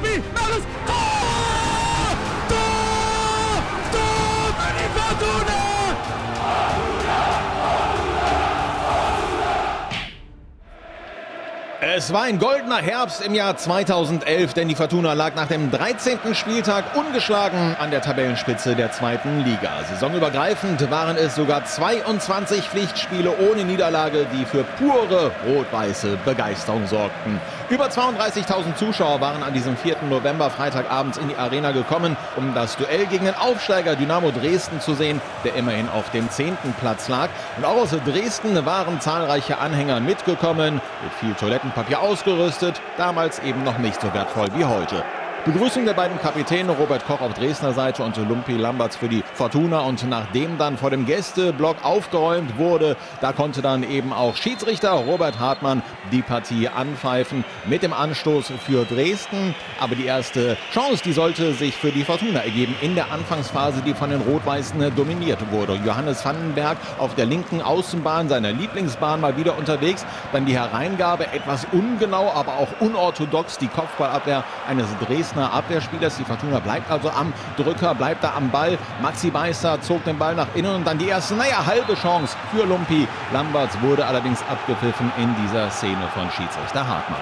Lumpi, Marius, Tor! Tor! Tor für die Fortuna! Es war ein goldener Herbst im Jahr 2011, denn die Fortuna lag nach dem 13. Spieltag ungeschlagen an der Tabellenspitze der 2. Liga. Saisonübergreifend waren es sogar 22 Pflichtspiele ohne Niederlage, die für pure rot-weiße Begeisterung sorgten. Über 32.000 Zuschauer waren an diesem 4. November Freitagabends in die Arena gekommen, um das Duell gegen den Aufsteiger Dynamo Dresden zu sehen, der immerhin auf dem 10. Platz lag. Und auch aus Dresden waren zahlreiche Anhänger mitgekommen, mit viel Toilettenpapier ausgerüstet, damals eben noch nicht so wertvoll wie heute. Begrüßung der beiden Kapitäne, Robert Koch auf Dresdner Seite und Lumpi Lambertz für die Fortuna. Und nachdem dann vor dem Gästeblock aufgeräumt wurde, da konnte dann eben auch Schiedsrichter Robert Hartmann die Partie anpfeifen mit dem Anstoß für Dresden. Aber die erste Chance, die sollte sich für die Fortuna ergeben in der Anfangsphase, die von den Rot-Weißen dominiert wurde. Johannes Vandenberg auf der linken Außenbahn, seiner Lieblingsbahn, mal wieder unterwegs. Dann die Hereingabe, etwas ungenau, aber auch unorthodox, die Kopfballabwehr eines Dresdner Abwehrspielers. Die Fortuna bleibt also am Drücker, bleibt da am Ball. Maxi Beister zog den Ball nach innen und dann die erste, halbe Chance für Lumpi Lambertz wurde allerdings abgepfiffen in dieser Szene von Schiedsrichter Hartmann.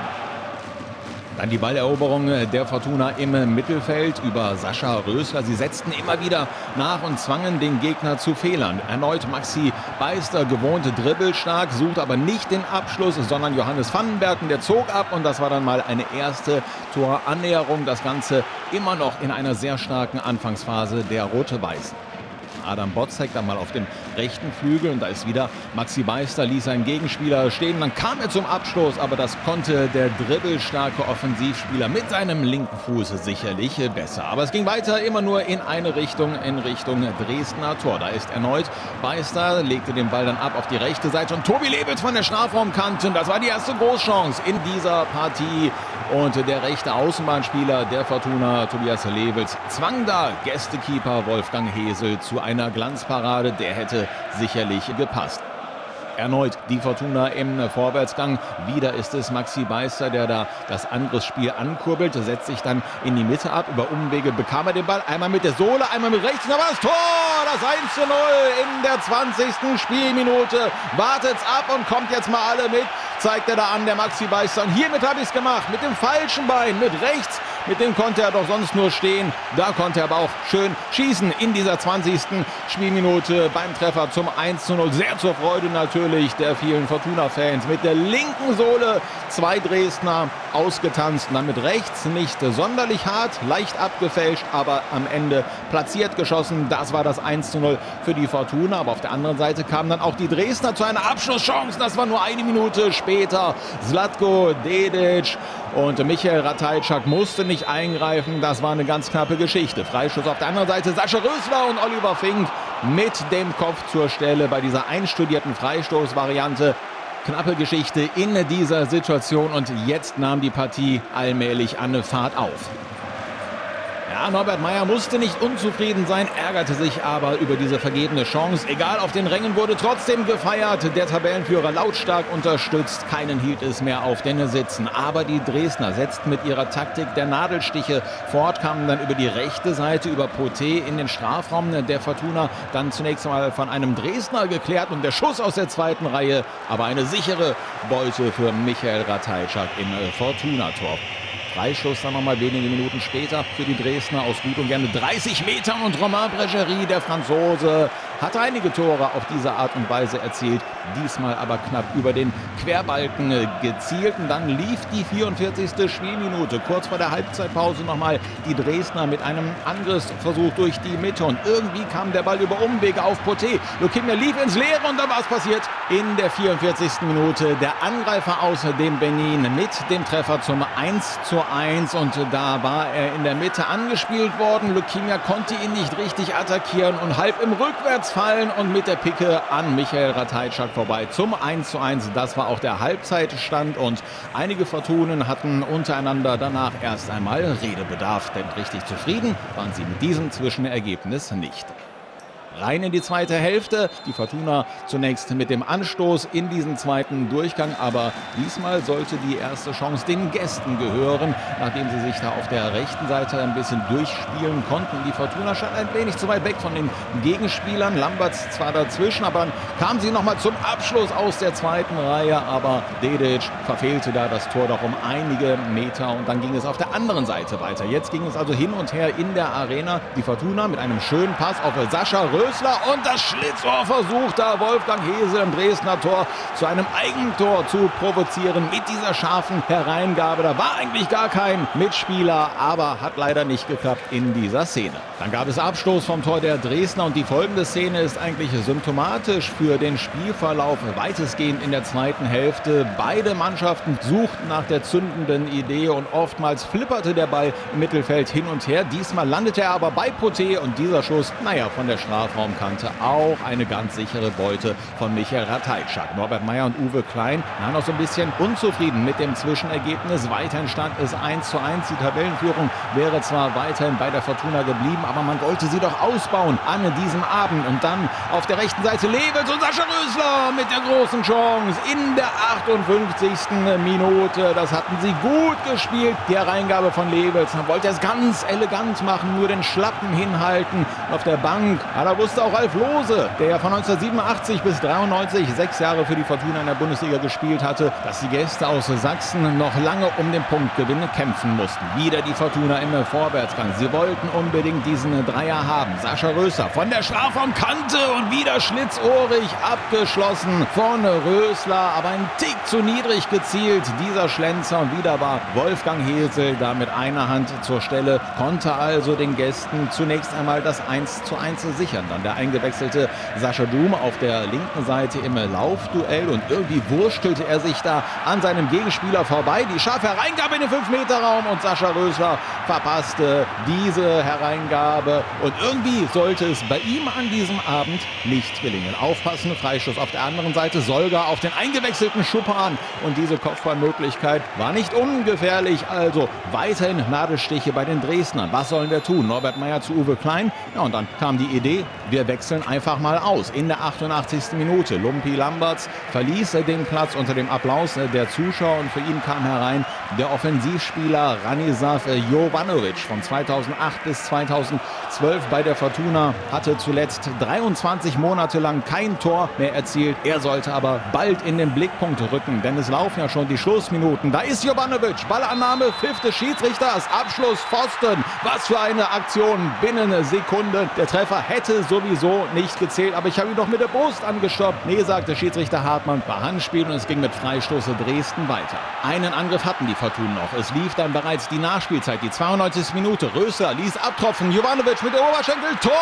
Dann die Balleroberung der Fortuna im Mittelfeld über Sascha Rösler. Sie setzten immer wieder nach und zwangen den Gegner zu Fehlern. Erneut Maxi Beister, gewohnt dribbelstark, sucht aber nicht den Abschluss, sondern Johannes Vandenberg. Der zog ab und das war dann mal eine erste Torannäherung. Das Ganze immer noch in einer sehr starken Anfangsphase der Rote-Weißen. Adam Botzek dann mal auf dem rechten Flügel und da ist wieder Maxi Beister, ließ seinen Gegenspieler stehen. Dann kam er zum Abschluss, aber das konnte der dribbelstarke Offensivspieler mit seinem linken Fuß sicherlich besser. Aber es ging weiter immer nur in eine Richtung, in Richtung Dresdner Tor. Da ist erneut Beister, legte den Ball dann ab auf die rechte Seite und Tobi Lewitz von der Strafraumkante. Das war die erste Großchance in dieser Partie. Und der rechte Außenbahnspieler der Fortuna, Tobias Lewitz, zwang da Gästekeeper Wolfgang Hesel zu einer Glanzparade. Der hätte sicherlich gepasst. Erneut die Fortuna im Vorwärtsgang. Wieder ist es Maxi Beister, der da das Angriffsspiel ankurbelt. Setzt sich dann in die Mitte ab. Über Umwege bekam er den Ball. Einmal mit der Sohle, einmal mit rechts. Und da war das Tor! Das 1:0 in der 20. Spielminute. Wartet's ab und kommt jetzt mal alle mit. Zeigt er da an, der Maxi Beister. Und hiermit habe ich es gemacht. Mit dem falschen Bein, mit rechts. Mit dem konnte er doch sonst nur stehen. Da konnte er aber auch schön schießen in dieser 20. Spielminute beim Treffer zum 1:0. Sehr zur Freude natürlich der vielen Fortuna-Fans. Mit der linken Sohle 2 Dresdner ausgetanzt. Und dann mit rechts nicht sonderlich hart, leicht abgefälscht, aber am Ende platziert geschossen. Das war das 1:0 für die Fortuna. Aber auf der anderen Seite kamen dann auch die Dresdner zu einer Abschlusschance. Das war nur eine Minute später. Zlatko Dedic und Michael Ratajczak musste nicht eingreifen. Das war eine ganz knappe Geschichte. Freischuss auf der anderen Seite. Sascha Rösler und Oliver Fink mit dem Kopf zur Stelle bei dieser einstudierten Freistoßvariante. Knappe Geschichte in dieser Situation und jetzt nahm die Partie allmählich an Fahrt auf. Ja, Norbert Meyer musste nicht unzufrieden sein, ärgerte sich aber über diese vergebene Chance. Egal, auf den Rängen wurde trotzdem gefeiert. Der Tabellenführer lautstark unterstützt. Keinen hielt es mehr auf den Sitzen. Aber die Dresdner setzten mit ihrer Taktik der Nadelstiche fort, kamen dann über die rechte Seite, über Poté in den Strafraum der Fortuna. Dann zunächst einmal von einem Dresdner geklärt und der Schuss aus der zweiten Reihe. Aber eine sichere Beute für Michael Ratajczak im Fortuna-Tor. Freistoß dann nochmal wenige Minuten später für die Dresdner aus gut und gerne 30 Metern. Und Romain Bregerie, der Franzose, hat einige Tore auf diese Art und Weise erzielt. Diesmal aber knapp über den Querbalken gezielt. Und dann lief die 44. Spielminute. Kurz vor der Halbzeitpause nochmal die Dresdner mit einem Angriffsversuch durch die Mitte. Und irgendwie kam der Ball über Umwege auf Poté. Lokimia lief ins Leere und dann war es passiert. In der 44. Minute der Angreifer aus dem Benin mit dem Treffer zum 1:1. Und da war er in der Mitte angespielt worden. Lokimia konnte ihn nicht richtig attackieren und halb im Rückwärtsfallen und mit der Picke an Michael Ratajczak vorbei zum 1:1. Das war auch der Halbzeitstand und einige Fortunen hatten untereinander danach erst einmal Redebedarf. Denn richtig zufrieden waren sie mit diesem Zwischenergebnis nicht. rein in die zweite Hälfte. Die Fortuna zunächst mit dem Anstoß in diesen zweiten Durchgang, aber diesmal sollte die erste Chance den Gästen gehören, nachdem sie sich da auf der rechten Seite ein bisschen durchspielen konnten. Die Fortuna stand ein wenig zu weit weg von den Gegenspielern. Lamberts zwar dazwischen, aber dann kam sie nochmal zum Abschluss aus der zweiten Reihe, aber Dedic verfehlte da das Tor doch um einige Meter und dann ging es auf der anderen Seite weiter. Jetzt ging es also hin und her in der Arena. Die Fortuna mit einem schönen Pass auf Sascha Rösler und das Schlitzohr versucht da Wolfgang Hesel im Dresdner Tor zu einem Eigentor zu provozieren mit dieser scharfen Hereingabe. Da war eigentlich gar kein Mitspieler, aber hat leider nicht geklappt in dieser Szene. Dann gab es Abstoß vom Tor der Dresdner und die folgende Szene ist eigentlich symptomatisch für den Spielverlauf weitestgehend in der zweiten Hälfte. Beide Mannschaften suchten nach der zündenden Idee und oftmals flipperte der Ball im Mittelfeld hin und her. Diesmal landete er aber bei Poté und dieser Schuss, von der Strafraumkante auch eine ganz sichere Beute von Michael Ratajczak. Norbert Meyer und Uwe Klein waren noch so ein bisschen unzufrieden mit dem Zwischenergebnis. Weiterhin stand es 1:1. Die Tabellenführung wäre zwar weiterhin bei der Fortuna geblieben, aber man wollte sie doch ausbauen an diesem Abend. Und dann auf der rechten Seite Lewels und Sascha Rösler mit der großen Chance in der 58. Minute. Das hatten sie gut gespielt. Die Hereingabe von Lewels. Man wollte es ganz elegant machen, nur den Schlappen hinhalten. Auf der Bank, da wusste auch Ralf Lohse, der ja von 1987 bis 93 6 Jahre für die Fortuna in der Bundesliga gespielt hatte, dass die Gäste aus Sachsen noch lange um den Punktgewinn kämpfen mussten. Wieder die Fortuna im Vorwärtsgang. Sie wollten unbedingt diesen Dreier haben. Sascha Rösler von der Strafraumkante und wieder schlitzohrig abgeschlossen von Rösler, aber ein Tick zu niedrig gezielt, dieser Schlenzer. Und wieder war Wolfgang Hesel da mit einer Hand zur Stelle, konnte also den Gästen zunächst einmal das 1:1 sichern. Dann der eingewechselte Sascha Doom auf der linken Seite im Laufduell und irgendwie wurstelte er sich da an seinem Gegenspieler vorbei. Die scharfe Hereingabe in den 5-Meter-Raum und Sascha Rösler verpasste diese Hereingabe und irgendwie sollte es bei ihm an diesem Abend nicht gelingen. Aufpassen, Freistoß auf der anderen Seite, Solga auf den eingewechselten Schuppan und diese Kopfballmöglichkeit war nicht ungefährlich, also weiterhin Nadelstiche bei den Dresdnern. Was sollen wir tun? Norbert Meyer zu Uwe Klein. Ja, und dann kam die Idee, wir wechseln einfach mal aus. In der 88. Minute. Lumpi Lamberts verließ den Platz unter dem Applaus der Zuschauer und für ihn kam herein der Offensivspieler Ranislav Jovanovic von 2008 bis 2012 bei der Fortuna, hatte zuletzt 23 Monate lang kein Tor mehr erzielt. Er sollte aber bald in den Blickpunkt rücken, denn es laufen ja schon die Schlussminuten. Da ist Jovanovic, Ballannahme, Pfiff des Schiedsrichters, Abschluss, Pfosten. Was für eine Aktion binnen Sekunden. Der Treffer hätte sowieso nicht gezählt, aber ich habe ihn doch mit der Brust angestoppt. Nee, sagte Schiedsrichter Hartmann, war Handspiel und es ging mit Freistoß Dresden weiter. Einen Angriff hatten die Fortuna noch. Es lief dann bereits die Nachspielzeit, die 92. Minute. Rösler ließ abtropfen, Jovanovic mit der Oberschenkel, Tor!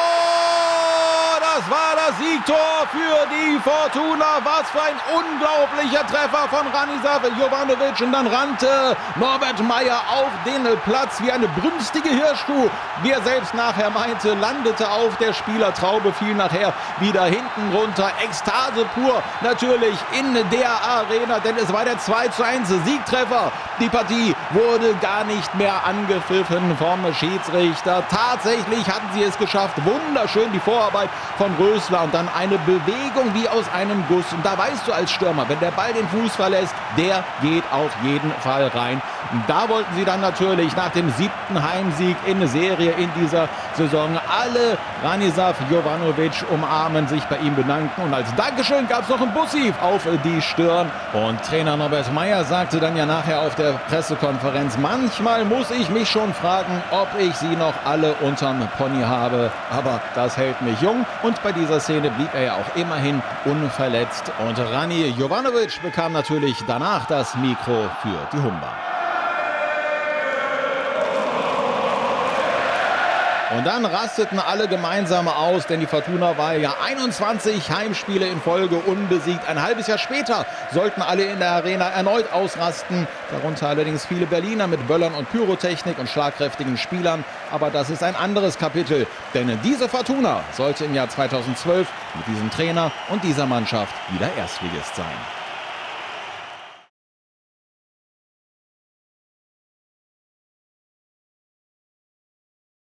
Das war das Siegtor für die Fortuna. Was für ein unglaublicher Treffer von Ranislav Jovanovic. Und dann rannte Norbert Meyer auf den Platz wie eine brünstige Hirschkuh. Wie er selbst nachher meinte, landete auf der Spielertraube, fiel nachher wieder hinten runter. Ekstase pur natürlich in der Arena, denn es war der 2:1 Siegtreffer. Die Partie wurde gar nicht mehr angepfiffen vom Schiedsrichter. Tatsächlich hatten sie es geschafft. Wunderschön die Vorarbeit von Rösler und dann eine Bewegung wie aus einem Guss. Und da weißt du als Stürmer, wenn der Ball den Fuß verlässt, der geht auf jeden Fall rein. Und da wollten sie dann natürlich nach dem 7. Heimsieg in Serie in dieser Saison alle Ranislav Jovanovic umarmen, sich bei ihm bedanken. Und als Dankeschön gab es noch ein Bussi auf die Stirn. Und Trainer Norbert Meyer sagte dann ja nachher auf der Pressekonferenz, manchmal muss ich mich schon fragen, ob ich sie noch alle unterm Pony habe. Aber das hält mich jung. Und bei dieser Szene blieb er ja auch immerhin unverletzt. Und Rani Jovanovic bekam natürlich danach das Mikro für die Humber. Und dann rasteten alle gemeinsam aus, denn die Fortuna war ja 21 Heimspiele in Folge unbesiegt. Ein halbes Jahr später sollten alle in der Arena erneut ausrasten. Darunter allerdings viele Berliner mit Böllern und Pyrotechnik und schlagkräftigen Spielern. Aber das ist ein anderes Kapitel, denn diese Fortuna sollte im Jahr 2012 mit diesem Trainer und dieser Mannschaft wieder Erstligist sein.